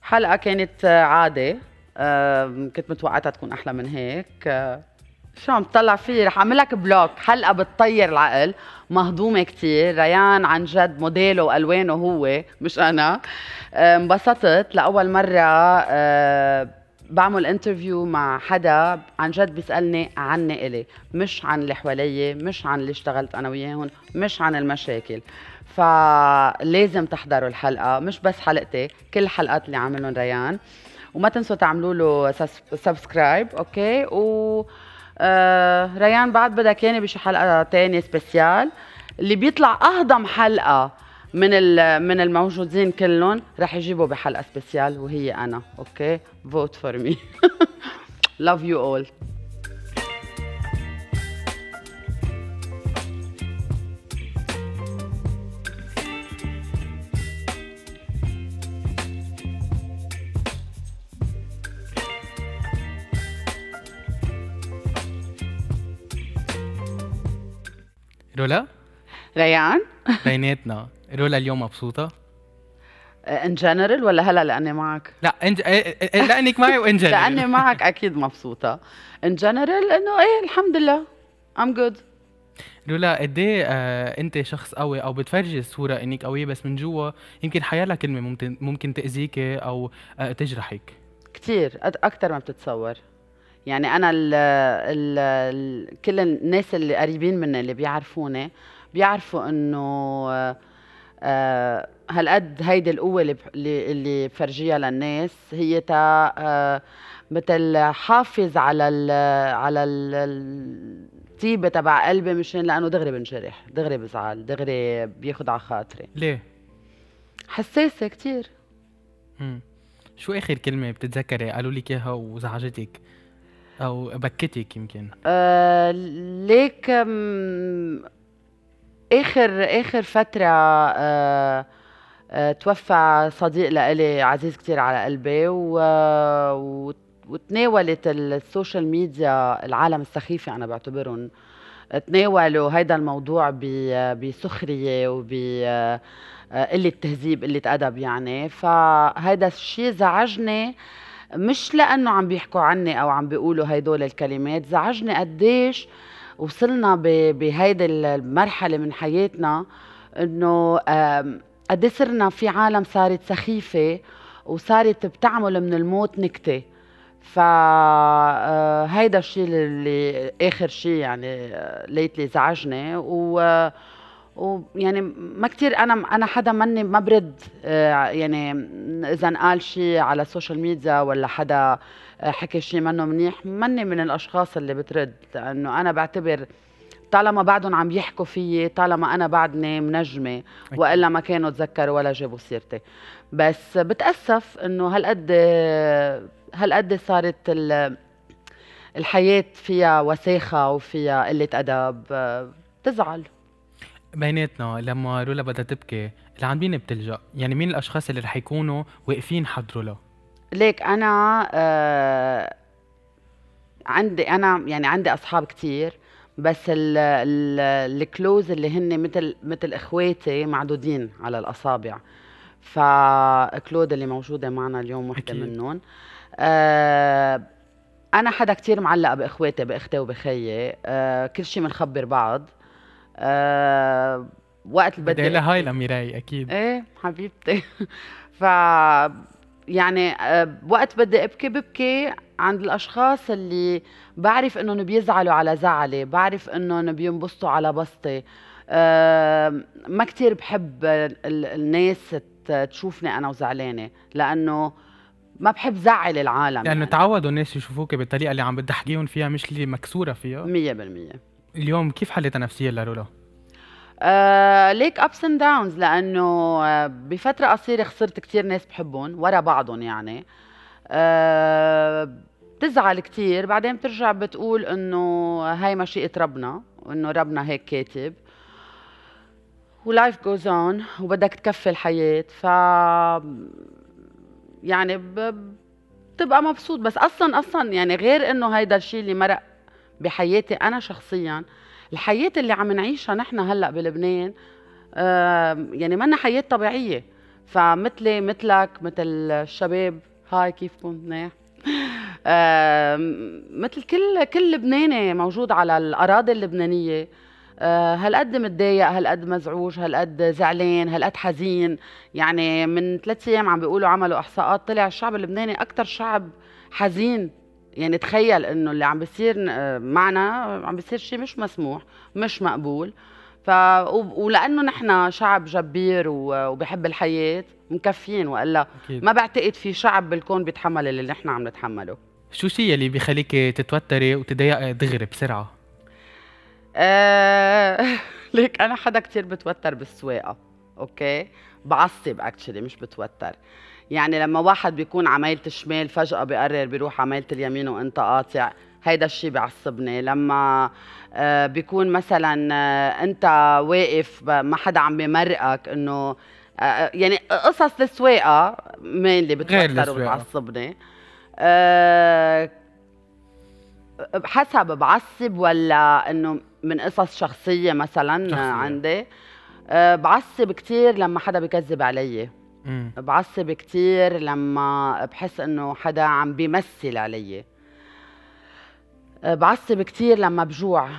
حلقة كانت عادي. كنت متوقعتها تكون أحلى من هيك. شو عم تطلع فيه؟ رح أعمل لك بلوك. حلقة بتطير العقل، مهضومة كتير. ريان عن جد موديله وألوانه هو مش أنا. انبسطت لأول مرة بعمل انترفيو مع حدا عن جد بيسألني عني إلي، مش عن اللي حوالي، مش عن اللي اشتغلت أنا وياهم، مش عن المشاكل. فلازم تحضروا الحلقة، مش بس حلقتي، كل الحلقات اللي عاملهم ريان. وما تنسوا تعملوا له سبسكرايب. اوكي. و ريان بعد بدك ياني بشي حلقة تانية سبيسيال اللي بيطلع أهضم حلقة من الموجودين كلهم رح يجيبوا بحلقة سبيسيال وهي أنا. اوكي. vote for me. love you all. رولا ريان. بيناتنا رولا اليوم مبسوطة؟ ان جنرال ولا هلا لاني معك؟ لا انت لانك معي وان جنرال. لاني معك اكيد مبسوطة. ان جنرال انه ايه الحمد لله I'm good. رولا قد ايه انت شخص قوي او بتفرجي الصورة انك قوية بس من جوا يمكن حيالها كلمة ممكن تأذيك او تجرحك؟ كتير اكتر ما بتتصور. يعني انا كل الناس اللي قريبين مني اللي بيعرفوني بيعرفوا انه هالقد هيدي القوة اللي بفرجيها للناس هي تا مثل حافظ على الطيبة تبع قلبي، مشان لأنه دغري بنجرح، دغري بزعل، دغري بياخد على خاطري. ليه؟ حساسة كتير. شو آخر كلمة بتتذكري قالوا لك إياها وزعجتك أو بكتك يمكن؟ ليك آخر فترة توفى صديق لإلي عزيز كتير على قلبي، وتناولت السوشيال ميديا العالم السخيفة أنا بعتبرهم تناولوا هيدا الموضوع بسخرية قلة تهذيب، قلة أدب يعني. فهيدا الشيء زعجني، مش لأنه عم بيحكوا عني أو عم بيقولوا هيدول الكلمات، زعجني قديش وصلنا بهيدي المرحلة من حياتنا إنه قد صرنا في عالم صارت سخيفة وصارت بتعمل من الموت نكتة. فهيدا الشيء اللي آخر شيء يعني ليتلي زعجني. ويعني ما كتير انا حدا مني ما برد يعني اذا قال شيء على السوشيال ميديا ولا حدا حكي شيء منه منيح، مني من الاشخاص اللي بترد، لانه انا بعتبر طالما بعدهم عم يحكوا فيي طالما انا بعدني منجمه، والا ما كانوا تذكروا ولا جابوا سيرتي. بس بتاسف انه هالقد صارت الحياه فيها وساخه وفيها قله ادب. بتزعل. بيناتنا لما رولا بدها تبكي لعند مين بتلجأ؟ يعني مين الاشخاص اللي رح يكونوا واقفين حد رولا؟ ليك انا عندي اصحاب كتير، بس الكلوز اللي هن مثل اخواتي معدودين على الاصابع. فكلود اللي موجوده معنا اليوم وحده منهم. انا حدا كتير معلقه باخواتي، باختي وبخيي. كل شيء بنخبر بعض. وقت اللي بدي هاي لميراي اكيد. ايه حبيبتي. ف يعني وقت بدي ابكي ببكي عند الاشخاص اللي بعرف انهم بيزعلوا على زعلي، بعرف انهم بينبسطوا على بسطي. ما كتير بحب الناس تشوفني انا وزعلانه، لانه ما بحب زعل العالم. لانه تعودوا الناس يشوفوك بالطريقه اللي عم بتضحكيهم فيها، مش اللي مكسوره فيها. 100%. اليوم كيف حالتها نفسيا لرولا؟ ليك ups and downs، لأنه بفترة قصيرة خسرت كتير ناس بحبهم ورا بعضهم يعني. بتزعل كتير، بعدين بترجع بتقول إنه هاي مشيئة ربنا، وإنه ربنا هيك كاتب، ولايف goes on، وبدك تكفي الحياة. يعني بتبقى مبسوط. بس أصلا يعني غير إنه هيدا الشيء اللي مرق بحياتي أنا شخصياً، الحياة اللي عم نعيشها نحن هلأ بلبنان يعني منا حياة طبيعية. فمثلي مثلك مثل الشباب، هاي كيفكم منيح؟ مثل كل لبناني موجود على الأراضي اللبنانية، هالقد متضايق، هالقد مزعوج، هالقد زعلان، هالقد حزين. يعني من 3 أيام عم بيقولوا عملوا إحصاءات، طلع الشعب اللبناني أكتر شعب حزين. يعني تخيل إنه اللي عم بيصير معنا عم بيصير شيء مش مسموح، مش مقبول. ولأنه نحن شعب جبير وبحب الحياة مكفيين، وإلا اكيد. ما بعتقد في شعب بالكون بيتحمل اللي نحن عم نتحمله. شو الشيء اللي بيخليك تتوتري وتضايقي دغري بسرعه؟ آه ليك انا حدا كتير بتوتر بالسواقه. اوكي، بعصب اكشلي مش بتوتر. يعني لما واحد بيكون عمايلة الشمال فجأة بيقرر بيروح عمايلة اليمين وانت قاطع، هيدا الشي بيعصبني. لما بيكون مثلا انت واقف ما حدا عم بيمرقك، انه يعني قصص السواقه مين اللي غير بتوتر السواقه. وبتعصبني. آه، حسب بعصب ولا انه من قصص شخصية مثلا شخصيه. عندي. بعصب كتير لما حدا بيكذب علي. امم. بعصب كتير لما بحس انه حدا عم بيمثل علي. بعصب كتير لما بجوع.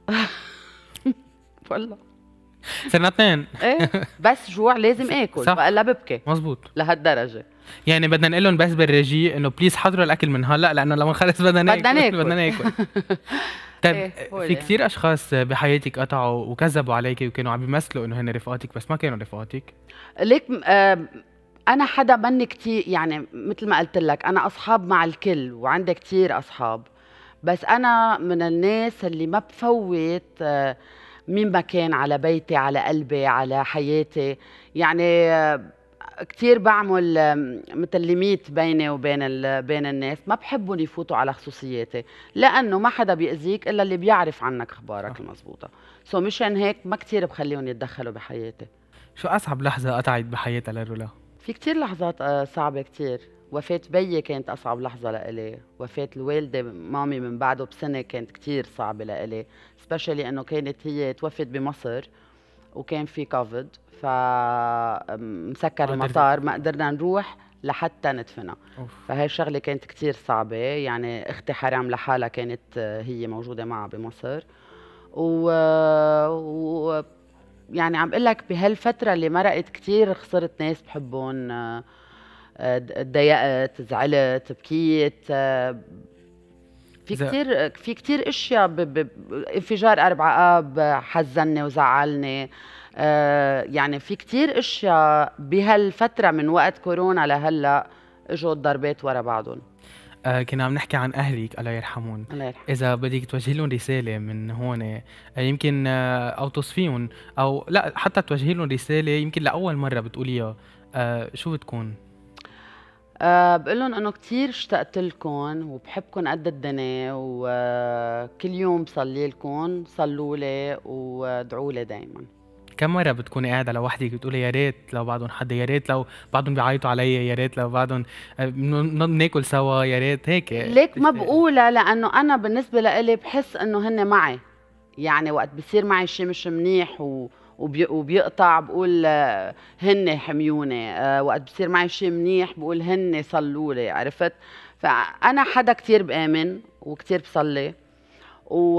والله صرنا اثنين. ايه، بس جوع لازم اكل صح. والا ببكي. مزبوط. لهالدرجة يعني بدنا نقول لهم بس بالرجي انه بليز حضروا الاكل من هلا، لانه لما نخلص بدنا بدنا ناكل ناكل. بدنا ناكل. طيب، ايه في قولي. كثير اشخاص بحياتك قطعوا وكذبوا عليكي وكانوا عم بيمثلوا انه هن رفقاتك بس ما كانوا رفقاتك. ليك انا حدا مني كتير، يعني مثل ما قلت لك انا اصحاب مع الكل وعندي كتير اصحاب، بس انا من الناس اللي ما بفوت مين ما كان على بيتي، على قلبي، على حياتي. يعني كتير بعمل مثل ليميت بيني وبين بين الناس، ما بحبهم يفوتوا على خصوصياتي، لانه ما حدا بيأذيك الا اللي بيعرف عنك اخبارك صح. المضبوطه. مشان هيك ما كتير بخليهم يتدخلوا بحياتي. شو اصعب لحظه قطعت بحياتها لرولا؟ في كتير لحظات صعبة كتير. وفاة بيي كانت أصعب لحظة لإلي. وفاة الوالدة مامي من بعده بسنة كانت كتير صعبة لإلي، سبيشالي إنه كانت هي توفت بمصر وكان في كوفيد، فمسكر ما قدرت المطار، ما تتفهم. قدرنا نروح لحتى ندفنها. اوف. فهي الشغلة كانت كتير صعبة. يعني أختي حرام لحالها كانت هي موجودة معها بمصر. و... و... يعني عم اقول لك بهالفترة اللي مرقت كتير خسرت ناس بحبهم، تضايقت، زعلت، بكيت. اذا في كتير اشياء انفجار 4 آب حزني وزعلني. يعني في كتير اشياء بهالفترة من وقت كورونا لهلا اجوا الضربات ورا بعضهم. كنا عم نحكي عن اهلك الله يرحمهم. الله يرحمه. اذا بدك توجهي لهم رساله من هون، يمكن او توصفيهم، او لا حتى توجهي لهم رساله يمكن لاول مره بتقوليها، شو بتكون؟ بقول لهم انه كثير اشتقت لكم وبحبكم قد الدنيا، وكل يوم بصلي لكم، صلوا لي وادعوا لي دائما. كم مره بتكوني قاعده لوحدك بتقولي يا ريت لو بعضهم حدا، يا ريت لو بعضهم بيعيطوا علي، يا ريت لو بعضهم ناكل سوا، يا ريت هيك ليك ما تشتاقي؟ بقولها لانه انا بالنسبه لإلي بحس انه هن معي. يعني وقت بصير معي شيء مش منيح وبيقطع بقول هن حميوني. وقت بصير معي شيء منيح بقول هن صلوا لي. عرفت؟ فانا حدا كتير بآمن وكتير بصلي و...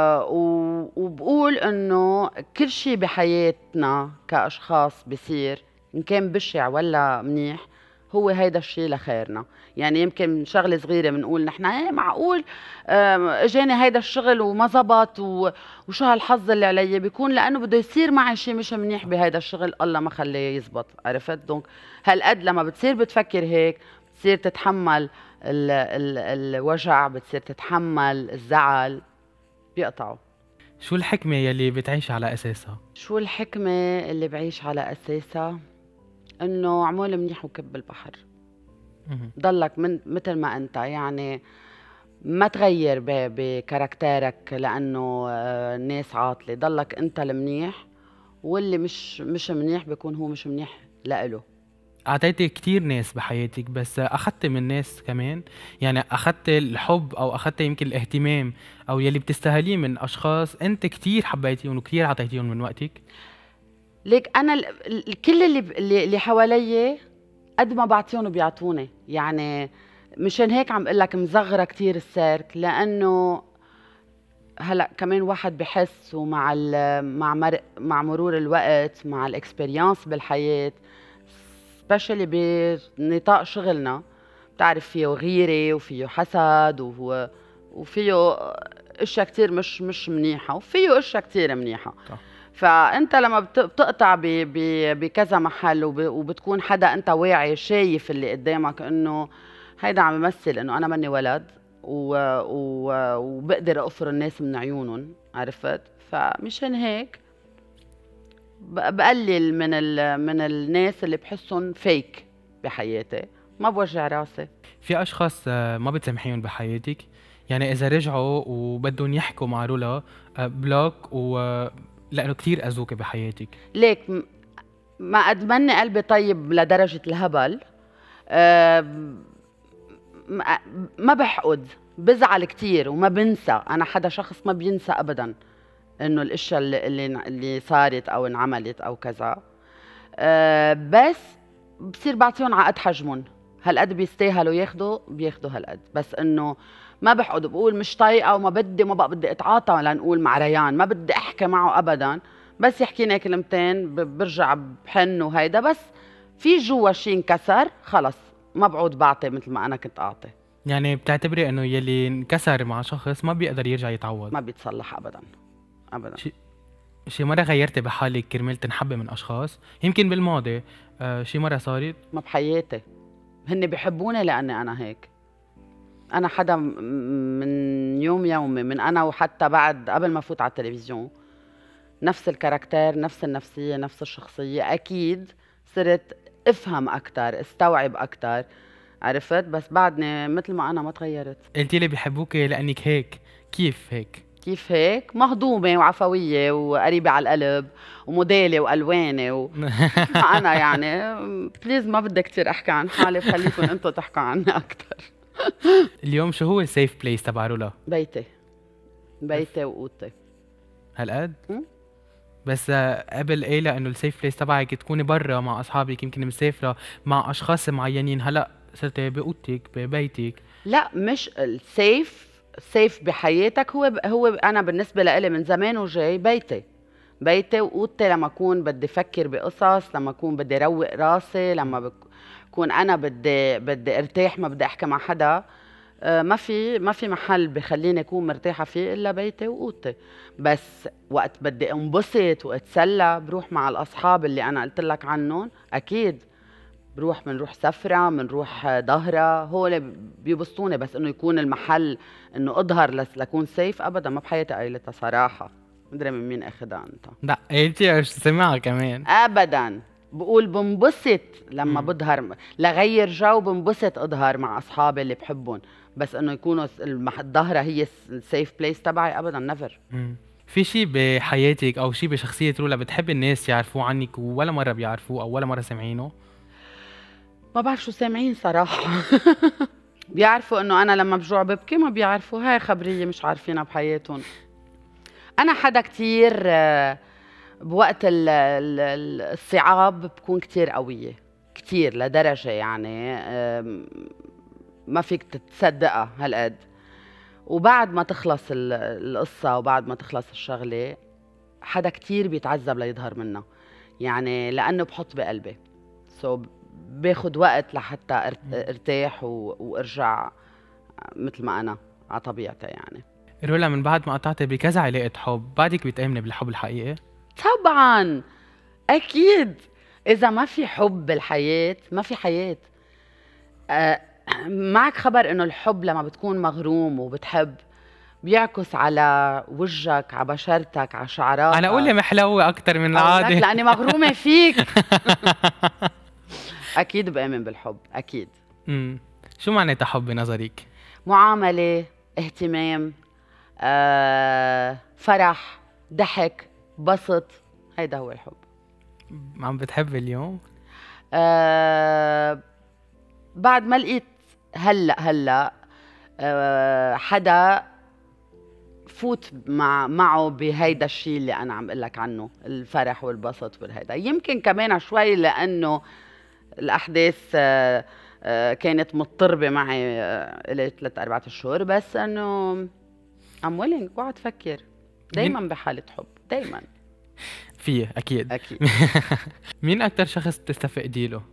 وبقول انه كل شيء بحياتنا كاشخاص بصير، ان كان بشع ولا منيح، هو هيدا الشيء لخيرنا. يعني يمكن شغله صغيره بنقول نحن ايه معقول اجاني هيدا الشغل وما زبط وشو هالحظ اللي علي، بيكون لانه بده يصير معي شيء مش منيح بهيدا الشغل، الله ما خليه يزبط. عرفت؟ دونك هالقد لما بتصير بتفكر هيك بتصير تتحمل الوجع، بتصير تتحمل الزعل، بيقطعوا. شو الحكمه يلي بتعيش على اساسها؟ شو الحكمة اللي بعيش على أساسها؟ إنه عمول منيح وكب البحر. مهم. ضلك من مثل ما أنت، يعني ما تغير بكاركتيرك لأنه الناس عاطلة. ضلك أنت المنيح، واللي مش منيح بيكون هو مش منيح لإله. اعطيتي كتير ناس بحياتك، بس اخدت من ناس كمان، يعني اخدت الحب او اخدت يمكن الاهتمام او يلي بتستاهليه من اشخاص انت كتير حبيتيهم وكتير اعطيتيهم من وقتك؟ ليك انا كل اللي حوالي قد ما بعطيهم بيعطوني، يعني مشان هيك عم اقول لك مصغره كثير السيرك، لانه هلا كمان واحد بحس، ومع مع مرور الوقت، مع الاكسبيرينس بالحياه، سبيشلي بنطاق شغلنا، بتعرف فيه غيره وفيه حسد وفيه اشياء كتير مش منيحه، وفيه اشياء كتير منيحه. صح. فانت لما بتقطع بكذا محل وبتكون حدا انت واعي شايف اللي قدامك انه هيدا عم يمثل انه انا مني ولد وبقدر اقفر الناس من عيونهم، عرفت؟ فمشان هيك بقلل من الناس اللي بحسهم فيك بحياتي، ما بوجع راسي. في اشخاص ما بتسامحيهم بحياتك؟ يعني اذا رجعوا وبدهم يحكوا مع رولا بلوك لانه كثير اذوك بحياتك. ليك ما اتمنى قلبي طيب لدرجة الهبل. أه ما بحقد، بزعل كتير وما بنسى. انا حدا شخص ما بينسى ابدا انه الاشياء اللي صارت او انعملت او كذا. بس بصير بعطيهم على قد حجمهم، هالقد بيستاهلوا بياخدوا هالقد، بس انه ما بحقد بقول مش طايقه وما بدي، ما بقى بدي اتعاطى لنقول مع ريان، ما بدي احكي معه ابدا، بس يحكينا كلمتين برجع بحن وهيدا، بس في جوا شيء انكسر خلص ما بعود بعطي مثل ما انا كنت اعطي. يعني بتعتبري انه يلي انكسر مع شخص ما بيقدر يرجع يتعوض؟ ما بيتصلح ابدا ابدا. شي مرة غيرتي بحالك كرمال تنحبي من اشخاص يمكن بالماضي؟ شي مرة صارت؟ ما بحياتي، هن بيحبوني لاني انا هيك. انا حدا من يومي، من انا وحتى بعد قبل ما فوت على التلفزيون، نفس الكاركتير، نفس النفسية، نفس الشخصية. اكيد صرت افهم اكثر، استوعب اكثر، عرفت؟ بس بعدني مثل ما انا ما تغيرت. قلتي لي بحبوكي لانك هيك، كيف هيك؟ كيف هيك؟ مهضومة وعفوية وقريبة على القلب وموديلة وألوانة ما أنا يعني بليز ما بدي كتير أحكي عن حالي، بخليكم أنتوا تحكوا عني أكتر. اليوم شو هو السيف بليس تبع رولا؟ بيتي وأوضتي. هالقد؟ بس قبل قايله انه السيف بليس تبعك تكوني برا مع اصحابك، يمكن مسافره مع اشخاص معينين، هلا صرتي باوضتك ببيتك. لا مش السيف بحياتك، هو انا بالنسبه لإلي من زمان وجاي بيتي واوضتي، لما اكون بدي افكر بقصص، لما اكون بدي روق راسي، لما بكون انا بدي ارتاح، ما بدي احكي مع حدا. ما في محل بخليني اكون مرتاحه فيه الا بيتي واوضتي. بس وقت بدي انبسط واتسلى بروح مع الاصحاب اللي انا قلت لك عنهم، اكيد بنروح سفرة، بنروح ظهرة، هول بيبسطوني، بس انه يكون المحل انه اظهر لكون سيف ابدا ما بحياتي قايلتها صراحة. مدري من مين اخذها انت. لا قلتي مش سمعها كمان ابدا، بقول بنبسط لما بظهر، لغير جو بنبسط اظهر مع اصحابي اللي بحبهم، بس انه يكونوا الظهرة هي السيف بليس تبعي ابدا نيفر. في شي بحياتك او شي بشخصية رولا بتحب الناس يعرفوه عنك ولا مرة بيعرفوه او ولا مرة سامعينه؟ ما بعرف شو سامعين صراحة. بيعرفوا انه انا لما بجوع ببكي، ما بيعرفوا هاي خبرية مش عارفينها بحياتهم. انا حدا كتير بوقت الصعاب بكون كتير قوية، كتير لدرجة يعني ما فيك تصدقها هالقد. وبعد ما تخلص القصة وبعد ما تخلص الشغلة، حدا كتير بيتعذب ليظهر منها، يعني لأنه بحط بقلبي باخد وقت لحتى ارتاح وارجع مثل ما انا على طبيعتي. يعني رولا من بعد ما قطعتي بكذا علاقة حب، بعدك بتآمني بالحب الحقيقي؟ طبعا اكيد، اذا ما في حب بالحياة ما في حياة. معك خبر انه الحب لما بتكون مغروم وبتحب بيعكس على وجهك، على بشرتك، على شعراتك. انا قولي محلوة اكتر من العادة لاني مغرومة فيك. اكيد بآمن بالحب اكيد. شو معناتها حب بنظرك؟ معاملة، اهتمام، فرح، ضحك، بسط، هيدا هو الحب. عم بتحبي اليوم؟ بعد ما لقيت هلا حدا فوت معه بهيدا الشيء اللي انا عم اقول لك عنه، الفرح والبسط والهيدا. يمكن كمان شوي لانه الاحداث كانت مضطربه معي لي 3-4 اشهر، بس انه ام ويلينج بقعد فكر دايما بحاله حب دايما. فيه اكيد. اكيد. مين اكتر شخص بتستفقدي له؟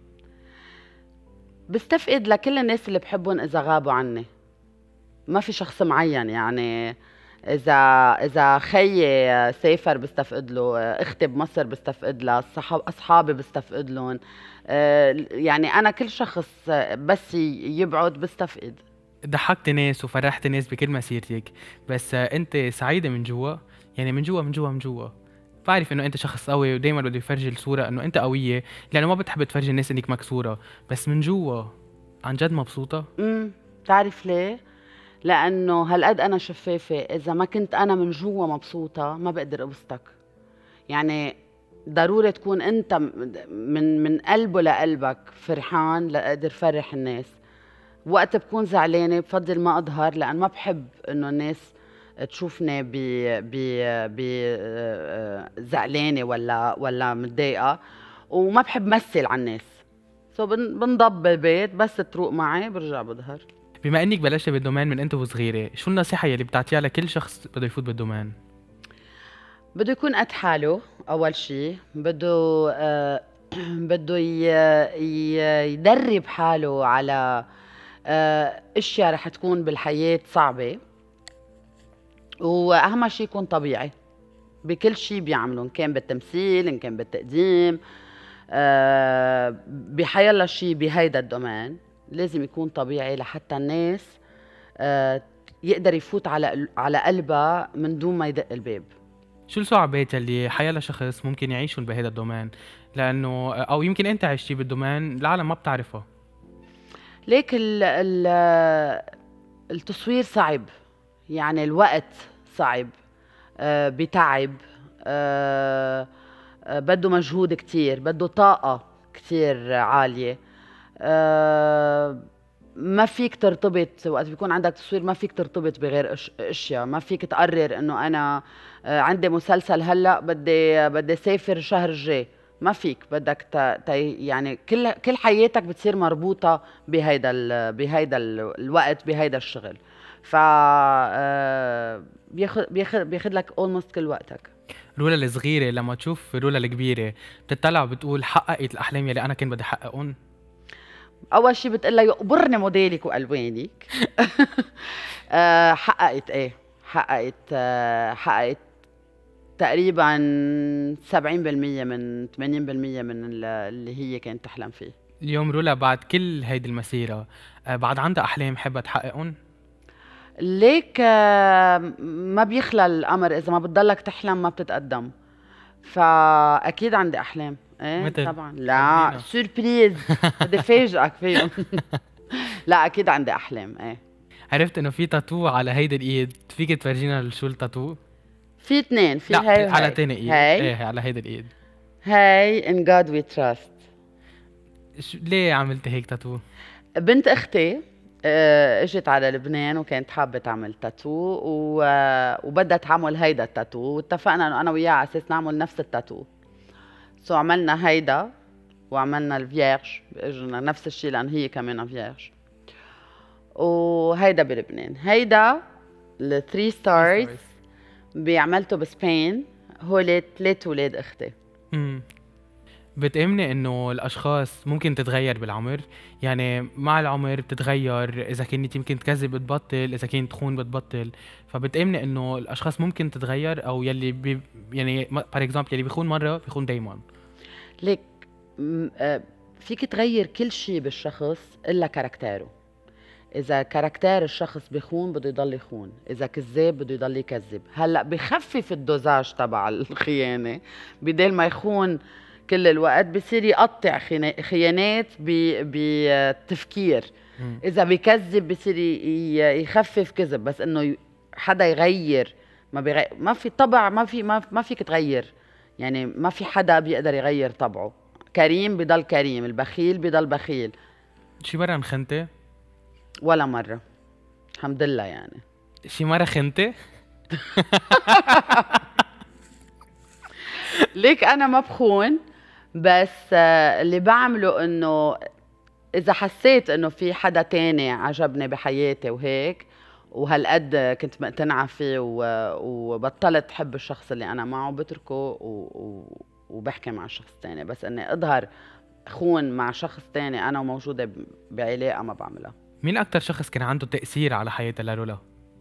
بستفقد لكل الناس اللي بحبهم اذا غابوا عني، ما في شخص معين يعني. اذا خيي سافر بستفقد له، اختي بمصر بستفقد لها، اصحابي بستفقد لهم. يعني انا كل شخص بس يبعد بستفقد. ضحكت ناس وفرحت ناس بكل مسيرتك، بس انت سعيده من جوا؟ يعني من جوا من جوا من جوا بعرف انه انت شخص قوي ودايما بده يفرجي الصوره انه انت قويه، لانه ما بتحب تفرجي الناس انك مكسوره، بس من جوا عن جد مبسوطه؟ بتعرف ليه؟ لانه هالقد انا شفافه، اذا ما كنت انا من جوا مبسوطه ما بقدر ابسطك. يعني ضروري تكون انت من قلبه لقلبك فرحان لأقدر فرح الناس. وقت بكون زعلانه بفضل ما اظهر، لان ما بحب انه الناس تشوفني ب زعلانه ولا متضايقه، وما بحب مثل على الناس. بنضب بالبيت، بس تروق معي برجع بظهر. بما انك بلشت بالدومين من انت وصغيره، شو النصيحه يلي بتعطيها لكل شخص بده يفوت بالدومين؟ بده يكون قد حاله اول شيء، بده بده يدرب حاله على اشياء رح تكون بالحياة صعبة، واهم شيء يكون طبيعي بكل شيء بيعمله، ان كان بالتمثيل ان كان بالتقديم، بحيالله شيء بهيدا الدومين لازم يكون طبيعي لحتى الناس يقدر يفوت على قلبها من دون ما يدق الباب. شو الصعوبات اللي حيلا شخص ممكن يعيشهم بهذا الدومين، لانه او يمكن انت عشتي بالدومين العالم ما بتعرفها؟ ليك التصوير صعب، يعني الوقت صعب، بتعب، بده مجهود كتير، بده طاقة كتير عالية. ما فيك ترتبط وقت بيكون عندك تصوير، ما فيك ترتبط بغير اشياء. ما فيك تقرر انه انا عندي مسلسل هلا بدي سافر الشهر الجاي، ما فيك. بدك يعني كل حياتك بتصير مربوطة بهيدا الوقت بهيدا الشغل. ف بياخذ لك اولموست كل وقتك. رولا الصغيرة لما تشوف رولا الكبيرة بتطلع وبتقول حققت الأحلام يلي أنا كنت بدي أحققهم؟ أول شي بتقلها يقبرني موديلك وألوانك. حققت إيه؟ حققت تقريبا 70% من 80% من اللي هي كانت تحلم فيه. اليوم رولا بعد كل هيدي المسيرة بعد عندها أحلام حابة تحققهم؟ ليك ما بيخلى الأمر، إذا ما بتضلك تحلم ما بتتقدم. فأكيد عندي أحلام. ايه طبعا. لا سوربريز، بدي فاجئك فيهم. لا أكيد عندي أحلام. ايه عرفت إنه في تاتو على هيدي الإيد، فيك تفرجينا شو التاتو؟ في 2، في لا هاي على تاني إيد. ايه على هيدي الإيد. هاي in God we trust. ليه عملت هيك تاتو؟ بنت أختي اجت على لبنان وكانت حابة تعمل تاتو وبدها تعمل هيدا التاتو، واتفقنا انه انا وياها على اساس نعمل نفس التاتو. عملنا هيدا وعملنا الفيرج باجرنا نفس الشيء لان هي كمان فيرج. وهيدا بلبنان. هيدا ال3 ستارز بعملته بسبين، هول 3 ولاد اختي. بتأمني انه الاشخاص ممكن تتغير بالعمر؟ يعني مع العمر بتتغير، اذا كنت يمكن تكذب بتبطل، اذا كنت تخون بتبطل، فبتأمني انه الاشخاص ممكن تتغير، او يلي يعني بار اكزامبل يلي بيخون مره بيخون دايما؟ ليك فيك تغير كل شيء بالشخص الا كاركتيره. اذا كاركتير الشخص بيخون بده يضل يخون، اذا كذاب بده يضل يكذب. هلا بخفف الدوزاج تبع الخيانه، بدل ما يخون كل الوقت بصير يقطع خيانات بتفكير. اذا بكذب بصير يخفف كذب، بس انه حدا يغير ما في طبع، ما فيك تغير. يعني ما في حدا بيقدر يغير طبعه. كريم بضل كريم، البخيل بضل بخيل. شي مرة انخنتي؟ ولا مرة الحمد لله. يعني شي مرة خنتي؟ ليك انا ما بخون، بس اللي بعمله انه اذا حسيت انه في حدا تاني عجبني بحياتي وهيك، وهالقد كنت مقتنعة فيه وبطلت حب الشخص اللي انا معه، بتركه وبحكي مع الشخص التاني. بس اني اظهر خون مع شخص تاني انا وموجودة بعلاقة ما بعملها. مين اكتر شخص كان عنده تأثير على حياتها لرولا؟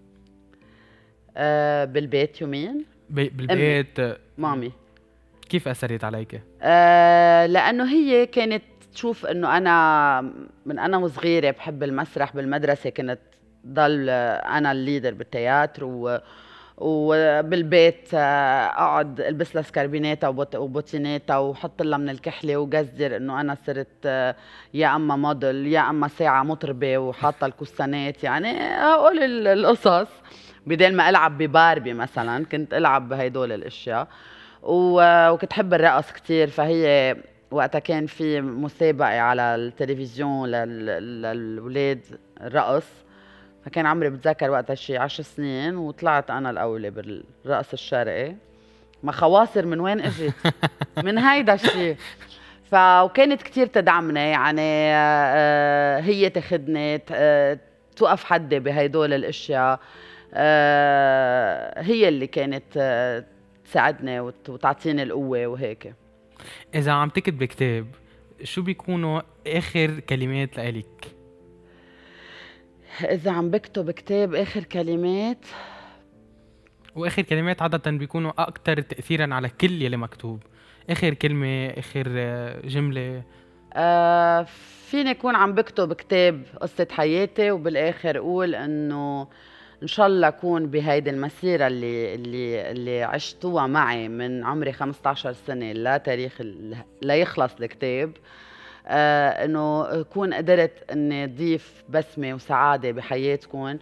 بالبيت يومين. امي، بالبيت. مامي. كيف اثرت عليك؟ لانه هي كانت تشوف انه انا من انا وصغيره بحب المسرح. بالمدرسه كنت ضل انا الليدر بالتياتر، وبالبيت اقعد البس لها سكربينيتا وبوتينيتا وحط لها من الكحله وجزر انه انا صرت يا اما موديل يا اما ساعه مطربه وحاطه الكستانات، يعني هقول القصص بدل ما العب بباربي مثلا. كنت العب بهدول الاشياء، وكنت حب الرقص كتير. فهي وقتها كان في مسابقة على التلفزيون للولاد الرقص، فكان عمري بتذكر وقتها شي 10 سنين، وطلعت أنا الأولى بالرقص الشرقي. ما خواصر من وين اجت؟ من هيدا الشي. وكانت كتير تدعمني، يعني هي تاخدني توقف حدي بهيدول الاشياء. هي اللي كانت تساعدني وتعطيني القوة وهيك. اذا عم تكتب كتاب، شو بيكونوا اخر كلمات لإلك؟ إذا عم بكتب كتاب، آخر كلمات، واخر كلمات عادة بيكونوا اكتر تأثيرا على كل يلي مكتوب. اخر كلمة، اخر جملة. فيني أكون عم بكتب كتاب قصة حياتي وبالآخر أقول إنه إن شاء الله أكون بهيدي المسيرة اللي عشتوها معي من عمري 15 سنة لا تاريخ لا يخلص الكتاب. إنه أكون قدرت إني أضيف بسمة وسعادة بحياتكم،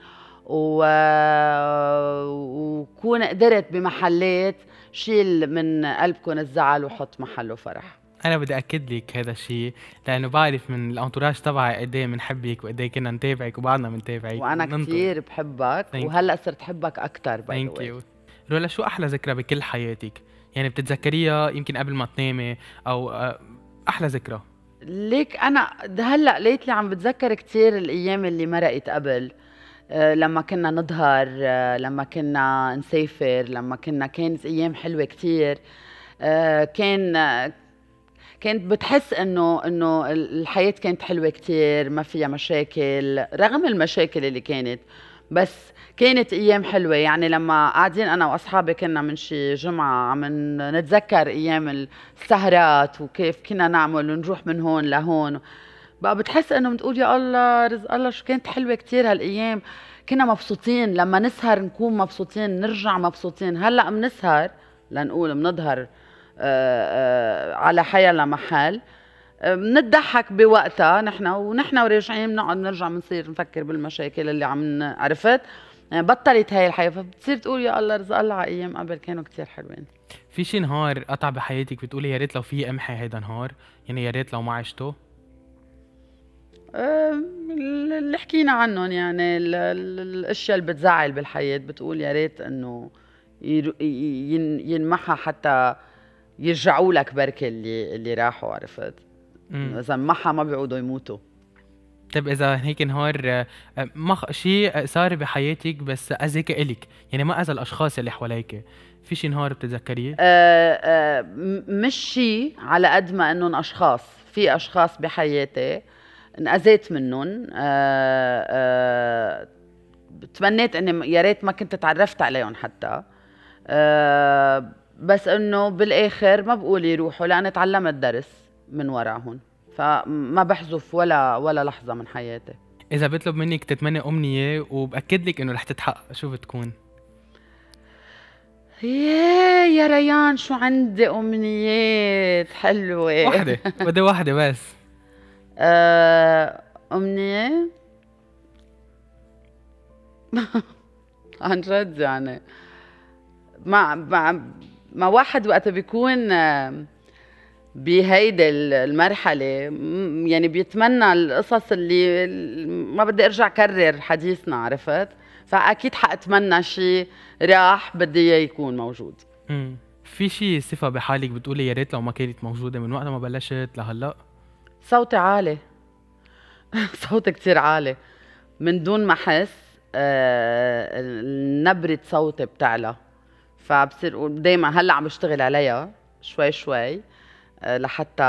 وكون قدرت بمحلات شيل من قلبكم الزعل وحط محله فرح. انا بدي اكد لك هذا الشيء، لانه بعرف من الانتوراج تبعي قد ايه بنحبك وقد ايه كنا نتابعك وبعدنا بنتابعك وانا كثير بحبك، وهلا صرت احبك اكثر. ثانك يو رولا. شو احلى ذكرى بكل حياتك؟ يعني بتتذكريها يمكن قبل ما تنامي، او احلى ذكرى؟ ليك انا هلا ليتلي عم بتذكر كثير الايام اللي مرقت قبل، لما كنا نظهر، لما كنا نسافر، لما كانت ايام حلوه كثير. كانت بتحس انه الحياة كانت حلوة كتير، ما فيها مشاكل رغم المشاكل اللي كانت، بس كانت ايام حلوة. يعني لما قاعدين انا واصحابي كنا من شي جمعة عم نتذكر ايام السهرات وكيف كنا نعمل ونروح من هون لهون، بقى بتحس انه بتقول يا الله رزق الله شو كانت حلوة كتير هالايام. كنا مبسوطين لما نسهر، نكون مبسوطين نرجع مبسوطين. هلأ بنسهر لنقول بنظهر على حيلا محل، بنضحك بوقتها ونحن وراجعين بنقعد نرجع بنصير نفكر بالمشاكل اللي عرفت. يعني بطلت هاي الحياة، فبتصير تقول يا الله رزق الله على ايام قبل كانوا كتير حلوين. في شي نهار قطع بحياتك بتقولي يا ريت لو في امحي هيدا نهار، يعني يا ريت لو ما عشته؟ اللي حكينا عنهم، يعني الاشياء اللي بتزعل بالحياة بتقول يا ريت انه ينمحى حتى يرجعوا لك بركة اللي راحوا، عرفت؟ إذا انمحى ما بيعودوا يموتوا. طيب إذا هيك نهار شيء صار بحياتك بس أذيك إلك، يعني ما أذى الأشخاص اللي حواليك، في شي نهار بتتذكريه؟ مش شيء على قد ما إنهم أشخاص. في أشخاص بحياتي انأذيت منهم، تمنيت إني يا ريت ما كنت تعرفت عليهم حتى. بس انه بالاخر ما بقول يروحوا، لان تعلمت درس من وراهم، فما بحذف ولا لحظه من حياتي. اذا بطلب منك تتمنى امنيه وباكد لك انه رح تتحقق، شو بتكون؟ يا ريان شو عندي امنيات حلوه. وحده بدي وحده بس. امنيه عن جد، يعني ما واحد وقت بيكون بهيدي المرحلة يعني بيتمنى القصص اللي ما بدي ارجع كرر حديثنا، عرفت؟ فاكيد حاتمنى شيء راح بدي اياه يكون موجود. في شي صفة بحالك بتقولي يا ريت لو ما كانت موجودة من وقت ما بلشت لهلا؟ صوتي عالي. صوتي كتير عالي من دون ما احس. نبرة صوتي بتعلى، فبصير دايما هلا عم بشتغل عليها شوي شوي لحتى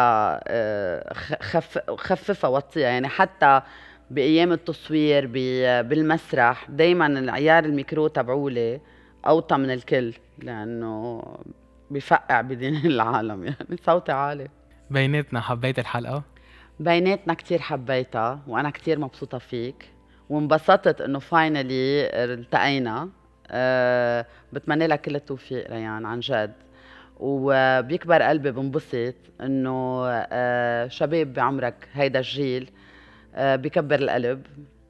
خففها وطيها. يعني حتى بايام التصوير بالمسرح دايما العيار الميكرو تبعولي اوطى من الكل، لانه بفقع بدين العالم. يعني صوتي عالي. بيناتنا حبيت الحلقة؟ بيناتنا كتير حبيتها، وانا كتير مبسوطة فيك، وانبسطت انه فاينلي التقينا. بتمنى لك كل التوفيق ريان عن جد، وبيكبر قلبي بنبسط انه شباب بعمرك هيدا الجيل بيكبر القلب.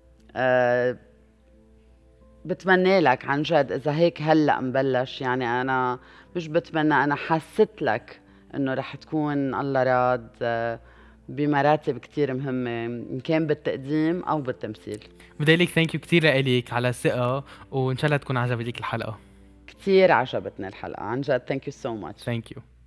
بتمنى لك عن جد اذا هيك هلا مبلش، يعني انا مش بتمنى، انا حسيت لك انه رح تكون الله راد بمراتب كتير مهمة، إن كان بالتقديم أو بالتمثيل. بدي لك ثانك يو كثير لك على الثقة، وإن شاء الله تكون عجبتك الحلقة. كتير عجبتني الحلقة عن جد. ثانك يو سو ماتش. ثانك يو.